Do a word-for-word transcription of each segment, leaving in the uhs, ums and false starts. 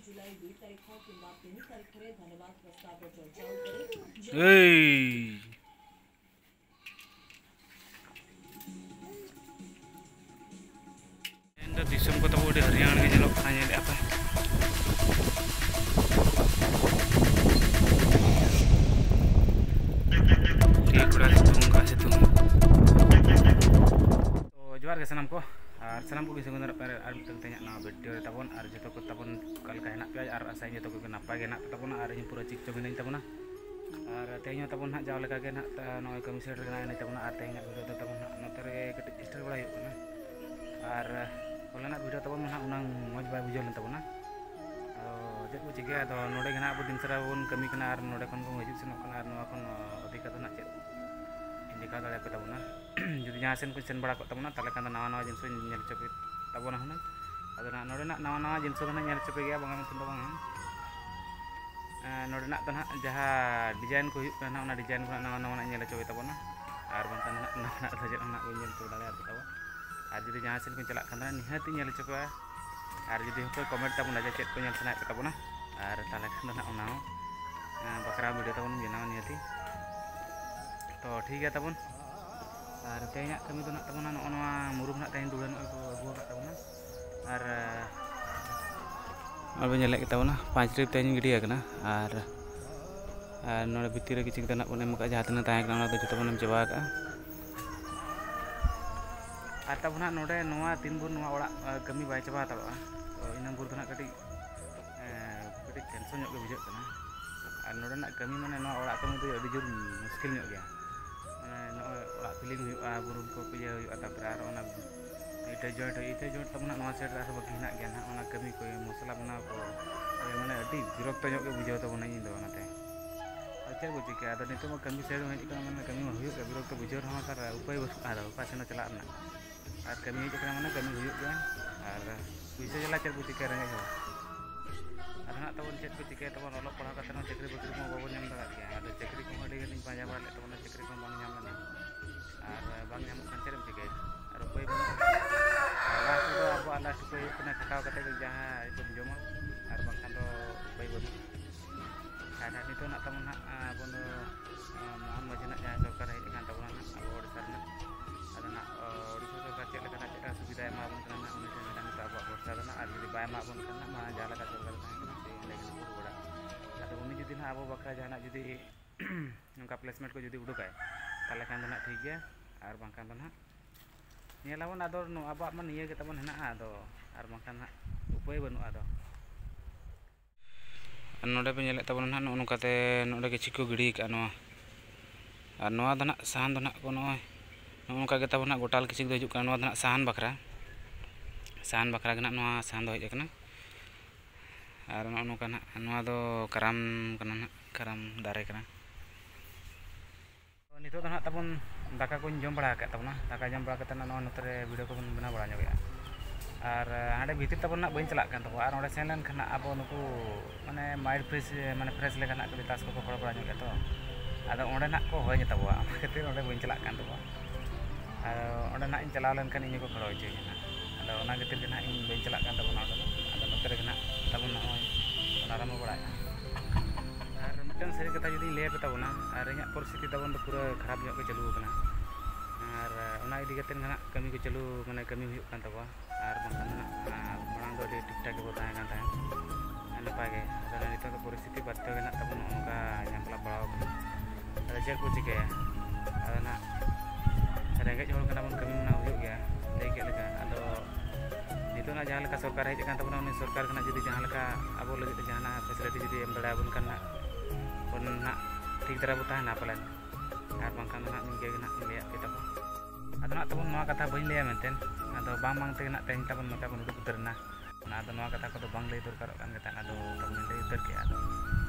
दिसम को तब उड़ी हरियाणा के जलोग खाने ले apa ठीक उड़ा सितुंग का सितुंग तो जोहार के सनम को और सनम को किसी को नर पर आर मिटन तanya ना वीडियो तबन और जतो को तबन कल का हेना पे और आसाय जतो को नापाय गे ना तबन और इन पूरा चिक चोबिन तबना और तेहनो तबन ना जाव लेका गे ना नय कमी सेट रे ना तबना और तेहना वीडियो तबन नोते रे कटि स्टार बड़ा हुई ना और होलाना वीडियो तबन ना उनांग मज बाय बुझल तबना चेक को चिके तो नोडे गना अब दिन सरा बन कमी कना और नोडे खन को हजू सेनो कना और नोआ खन अधिक तो ना चेक इंडिका दाड़े पे तबना जुदी जहाँ सेन को सेन बड़ा को तबना ताले खान नवा नवा जिनस नेल चपे तबना हुना अदो ना नोडे ना नवा नवा जिनस ना नेल चपे गया बंगा मतन बंगा नोडे ना तो ना जहाँ डिजाइन को हुयुक ना डिजाइन को नवा नवा नेल चपे तबना और बंकन ना नवा ना सजे ना को नेल चपे दाड़े तबा और जुदी जहाँ सेन को चला खान निहाती नेल चपे और जुदी हो कमेंट तबना जे चेक को नेल सना तबना और ताले खान ना ओना बकरा वीडियो तबन बनाव निहाती तो ठीक है तबन और तेहना कमी तो ना तबना नवा मुरुम ना तेहन दुड़न को अगु का तबना और अब नेले तबना पाँच ट्रिप तेहन गिडी आकना और नोडे भितर रे किछि ना बन एम का जहाँ तना ताहे कना तो जतो बन एम चबा का और तबना नोडे नवा तीन बुर नवा ओड़ा कमी बाय चबा तबा तो इन बुर ना कटी कटी टेंशन के बुझे कना और नोडे ना कमी माने नवा ओड़ा कमी तो अडी जोर मुश्किल ᱧᱚᱜ गया ओड़ा फिलिंग हुआ बुरुम को पिया हुआ तापर और ओना इटे जॉइंट इटे जॉइंट तबना नवा सेट रे बाकी हिना गया ना ओना कमी को मसला बना को माने अडी विरक्त ᱧᱚᱜ के बुझाव तबना इन दो ओनाते अच्छा बुझी के आदो नितो में कमी सेट हेज कना माने कमी हुई के विरक्त बुझाव रहा तार उपाय बस आदो का सेना चला ना और कमी हेज कना माने कमी हुई गया और पैसा चला चल बुझी के रहे हो और ना तबन चेक को चिके तबन ओलो पढ़ा का तना चक्री बकरी को बाबन नाम दा गया और चक्री को अडी गनी पाजा बाले तबन चक्री को बांग नाम ना और बांग नाम खान चेरम चिके और उपाय बन लास्ट दो अब लास्ट को कना खटाव कते जहां एकदम जमा और बांखान दो उपाय बन और नितो ना तबन ना बन मोहन मजना जहां सरकार हेज कान तबन ना अब ओडिसा ना और ना ओडिसा सरकार चेक लेका चेक सुविधा एमा बन कना ना उनी से ना अब बर्षा ना और जदी बाय मा बन कना मा जाला का सरकार उनी जुदी ना अब बकरा जहां जुदी उनका प्लेसमेंट को जुदी उडुकाय ताले खान ना ठीक गया और बांखान ना नेलाबन आदो अब मा निये के तबन हेना आदो और बांखान ना उपाय बनु आदो नोडे पे नेले तबन ना नोनकाते नोडे के चिको गिडी का नवा और नवा दना साहन दना को नय नोनका के तबन ना गोटाल किछि दो हिजुक नवा दना साहन बकरा साहन बकरा गना नवा साहन दो हेज कना और नोका ना नवा दो कराम कना ना कराम दारे कना नितो तो ना तबन दाका को जम बड़ा का तबना दाका जम बड़ा कते ना नवा नोतरे वीडियो को बन बना बड़ा ᱧᱚᱜ और हाडे भीतर तबन ना बइन चलाक कान तबो और ओडे सेन लेन खाना अब नुकु माने माइंड फ्रेश माने फ्रेश लेका ना कभी तास को को बड़ा ᱧᱚᱜ तो आदो ओडे ना को होय तबो खातिर ओडे बइन चलाक कान तबो और ओडे ना इन चलाव लेन खान इन को खड़ो होय ना आदो ओना खातिर के ना इन बइन चलाक कान तबो ना आदो नोतरे के ना तबन ना होय आराम बड़ा और मिटन सरी कथा जुदी ले पे तबना और इन परिस्थिति तबन तो पूरा खराब ᱧᱚᱜ के चलू कना और ओना इदी कतेन ना कमी को चलू माने कमी हुई कान तबो और बांखान ना मांग दो ठीक ठाक के बताया कान ताहे नपाय गे आदो नितो तो परिस्थिति बात्तो के ना तबन ओनका ñampला पड़ाव आदो चेक को चिके आदो ना रेंगेज होल कना बन कमी ना हुई गया लई के लेका आदो नितो ना जहां लेका सरकार हेज कान तबना उनी सरकार कना जुदी जहां लेका अब लगे जहां फैसिलिटी जुदी एम दड़ा बन कना बन ना ठीक तरह बता ना पलन और बांखान ना निगे ना ले के तब आदो ना तबन नवा कथा बइन ले मेंटेन आदो बांग बांग ते ना तेन तबन मता बन उडुक उतरना ना आदो नवा कथा को तो बांग ले दरकार कान गता आदो तबन ले उतर के आदो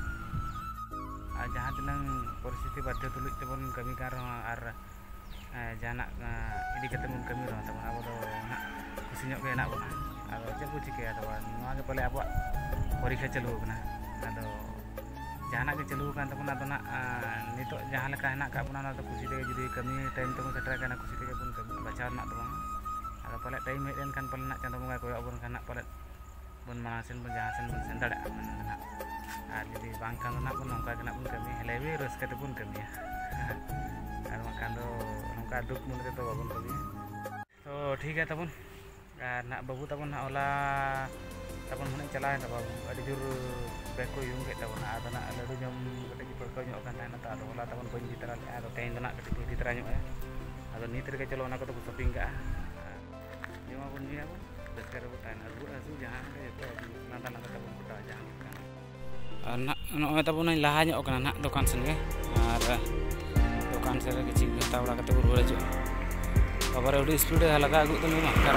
आ जहां तिनंग परिस्थिति बाध्य तुलुज तबन कमी कार और जाना इदी कते मन कमी रहा तबन अब दो ना खुशी ᱧᱚᱜ के ना बना आदो चेक को चिके आदो नवा के पले अब परीक्षा चलू कना आदो जहां के चलू कान तबना तो ना नितो जहां लेका हेना का बना तो खुशी ते जुदी कमी टाइम तबन सेटर काना खुशी ते बन कमी बचाव ना तो आदो पले टाइम हेज एन खान पले ना चंदो बंगा कोय अबन खान ना पले bun mana sen bun jahan sen bun sen dada nak ar jadi bangkan nak bun nongka kena bun kami lewi res kata bun kami ar makan do nongka duk mun kata babun kami तो ठीक है तबन और ना बाबू तबन ना ओला तबन मन चला है बाबू अड़ी जोर बैग को यूं के तबन आदा ना लडू जम कटे पड़को ᱧᱚᱜ kan tahena ta ola तबन बन जितरा ले आदो तेन ना कटे जितरा ᱧᱚᱜ है आदो नीत रे चलो ना को तो शॉपिंग का जमा बन निया बन बेकर बो tahena रु आसु जहां के तो नादा नादा तबन कोटा जहां का और ना नोय तबन लाहा ᱧᱚᱜ kana ना दुकान सन के और दुकान से रे किछि हता बड़ा कते रुआ जो खबर उड़ी स्पीड लगा आगु तो नहीं मार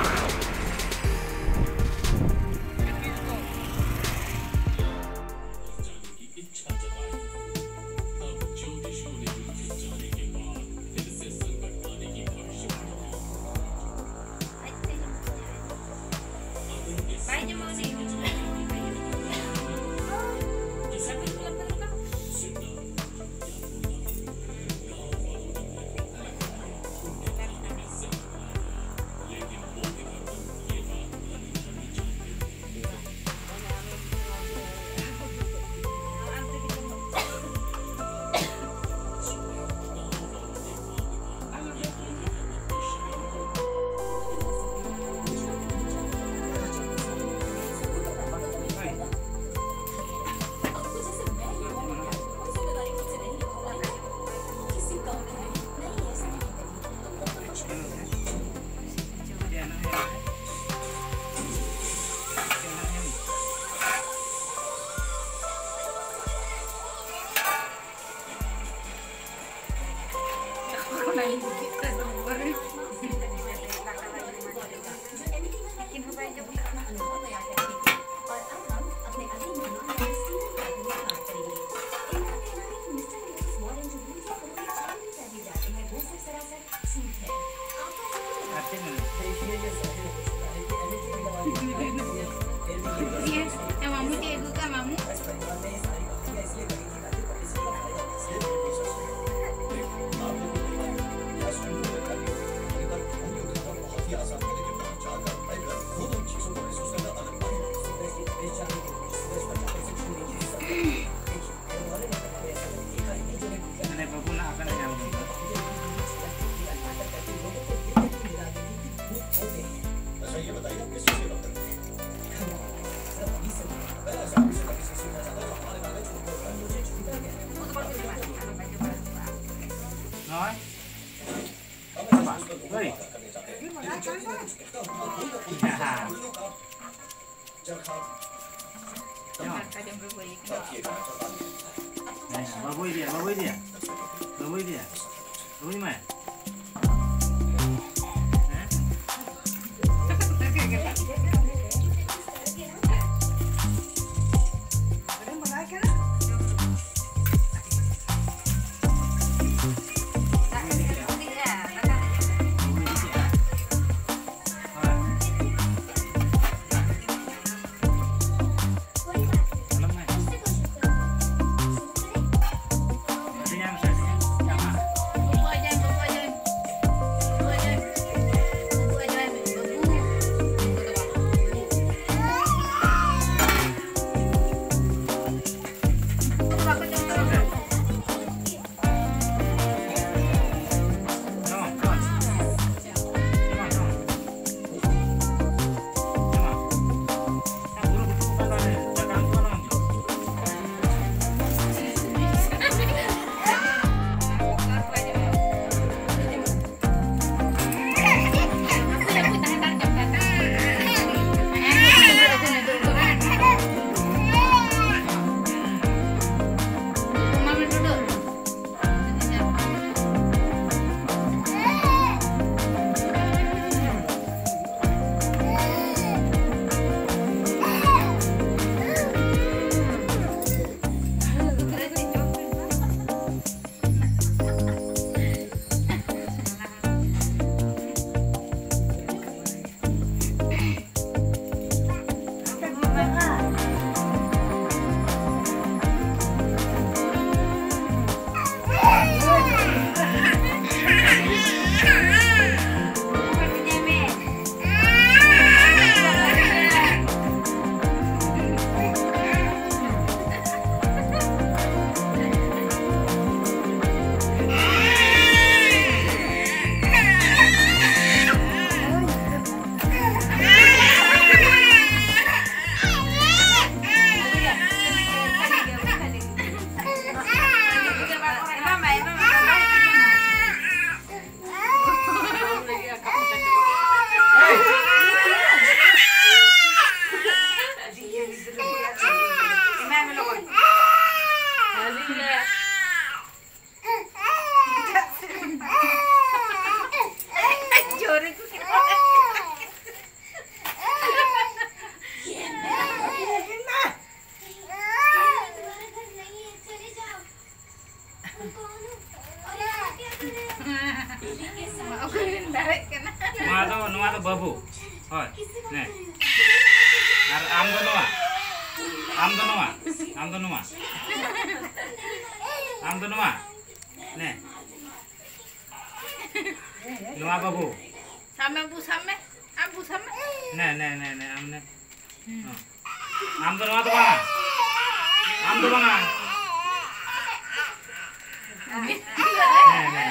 Baboy dia, baboy dia, baboy dia, baboy mana? Jangan बाबू होय ने और आम दो नवा आम दो नवा आम दो नवा आम दो नवा ने नवा बाबू सामे बु सामे आम बु सामे ने ने ने ने आम ने आम दो नवा तो बा आम दो बा ने ने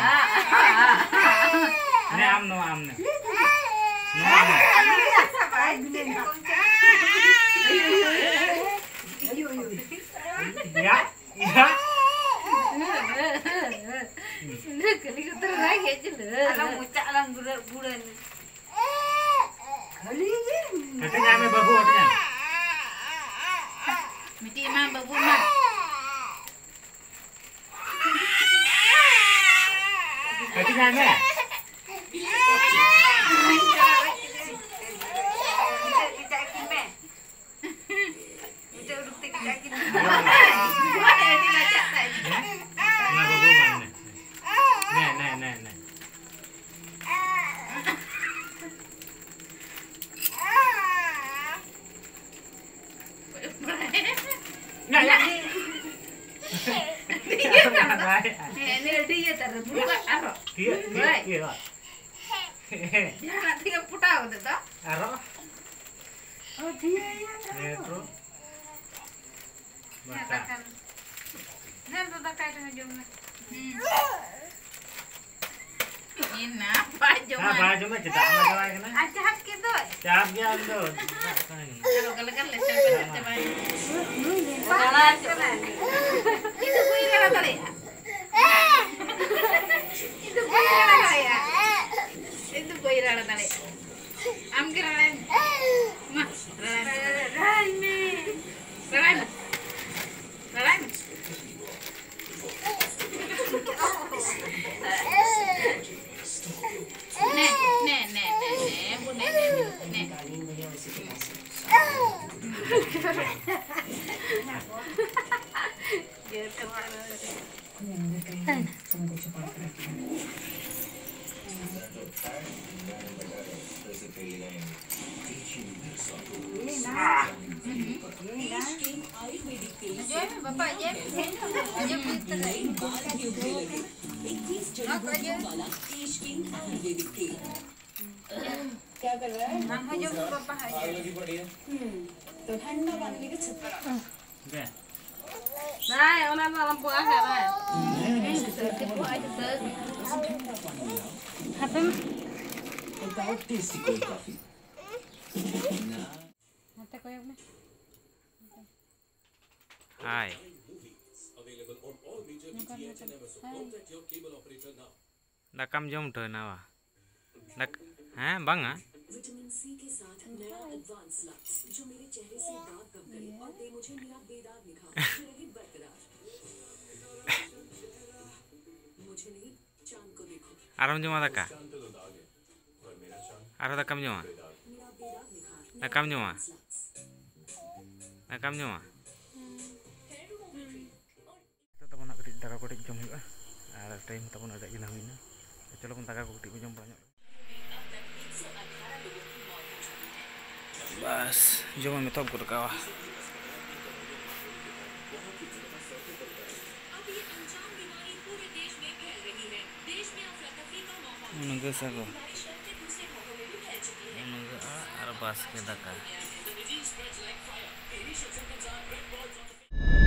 ने आम नो आम ने नो आम ya ya ini kali kita lagi aja loh alam mucak alam bulan bulan kali ini katanya ame babu katanya miti mah babu mah katanya ame ini dia taruh buka arok iya iya jangan tinggal putar udah tak arok oh dia ya itu katakan nan tuh tak kayak dengan jomnya ini apa jomnya apa jomnya cetak sama lagi kan aja hak gitu cap dia tuh kalau kalau kan lesson pen coba jalan jalan itu gue ini apa ya itu gue ini apa ya itu gue ini apa ya am kira lain mah lain lain lain nih nih nih nih nih bu nih nih dia kemana Bapak Jem, Jem itu क्या कर रहा है हम जो पापा है लगी पड़ी है तो ठंडा पानी लेके छुपा दे नहीं ओना ना हम पुआ है ना के पुआ है सर खत्म बहुत टेस्टी कोल्ड कॉफी मत कोई अपने हाय dakam jom to nawa dak हैं बंगा विटामिन सी के साथ नया एडवांस लक्स जो मेरे चेहरे से दाग कम करे और दे मुझे मेरा बेदाग निखार रहे बरकरार मुझे नहीं चांद को देखो आराम जमा दका आरो dakam joma dakam joma dakam joma tabon nak ketik daka ketik jom huyu ar time tabon ada gina huyu chalo pun daka ketik jom banyak बस जो मैं तो गुड़ का उनके सगो उनके आर बस के दका